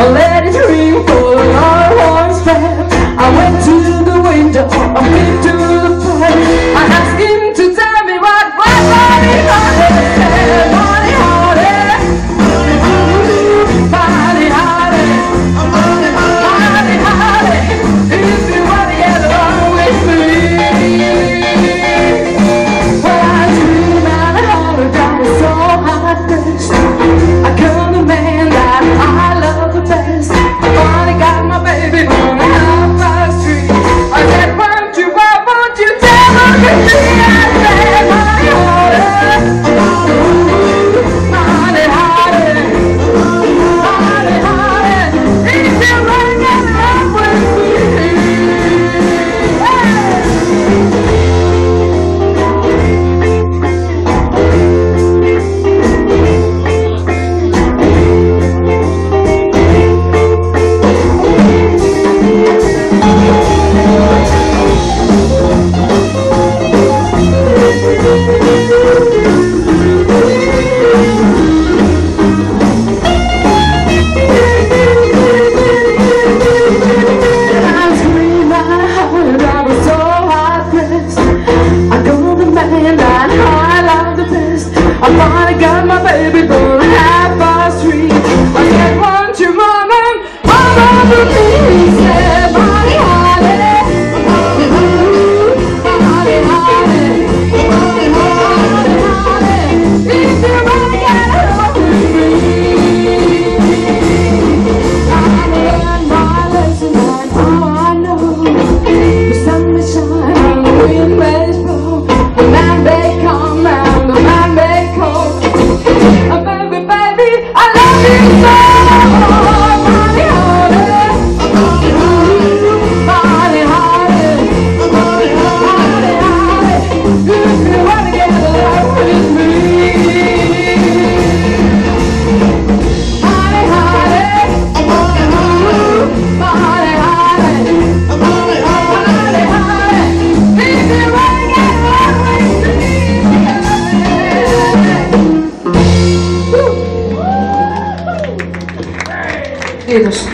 I let it ring for our horse back. I went to the window, I went to the fire. I asked him to tell me what Buddy Holly said. Buddy Holly, Buddy Holly, Buddy Holly, if you want to get along with me. Well, I dreamed out of all the guys so hard-pressed. I called the man that I love the best. I finally got my baby on half-past 3. I said, won't you tell her to me? I said, Buddy Holly, Buddy Holly, Buddy Holly, if you want to get along with me. I finally got my baby born half-past 3. I said, won't you mama with me? He said, Buddy Holly, Buddy Holly, Buddy Holly, if you want to get along with me. I learned my lesson and all I know. The sun may shine and the wind may blow, the man may come and the man may go. Baby, I love you so. Buddy Holly, Buddy Holly, Buddy Holly, if you want to get along with me. Buddy Holly, Buddy Holly, Buddy Holly, if you want to get along with me. Dedos.